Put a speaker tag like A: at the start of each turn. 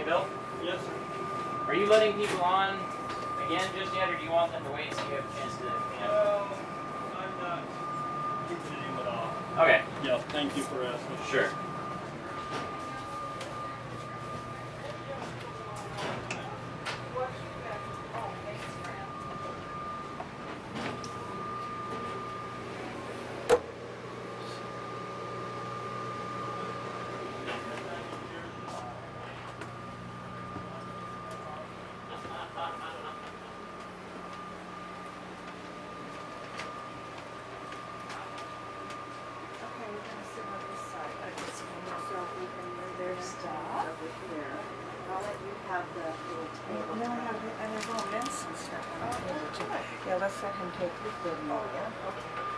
A: Hey, Bill?
B: Yes, sir.
A: Are you letting people on again just yet, or do you want them to wait so you have a chance to,
B: Well, I'm not keeping it in at all.
A: Okay.
B: Yeah, thank you for asking.
A: Sure.
C: Yeah, let's let him take his video. Oh, yeah? Okay.